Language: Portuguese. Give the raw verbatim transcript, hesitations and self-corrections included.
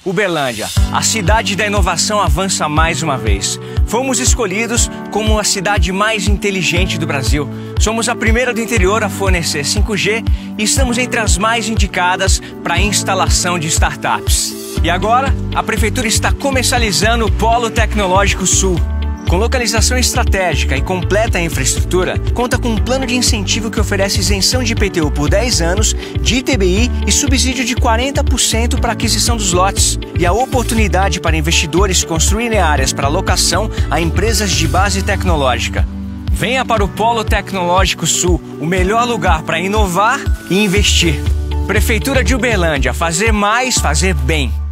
Uberlândia, a cidade da inovação avança mais uma vez. Fomos escolhidos como a cidade mais inteligente do Brasil. Somos a primeira do interior a fornecer cinco G e estamos entre as mais indicadas para a instalação de startups. E agora, a Prefeitura está comercializando o Polo Tecnológico Sul. Com localização estratégica e completa infraestrutura, conta com um plano de incentivo que oferece isenção de I P T U por dez anos, de I T B I e subsídio de quarenta por cento para a aquisição dos lotes. E a oportunidade para investidores construírem áreas para locação a empresas de base tecnológica. Venha para o Polo Tecnológico Sul, o melhor lugar para inovar e investir. Prefeitura de Uberlândia, fazer mais, fazer bem.